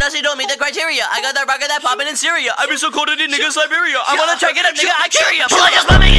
honestly don't meet the criteria. I got that rocket that poppin' in Syria. I be so cold in nigga Siberia. I wanna check it up, nigga. I carry ya. Pull like a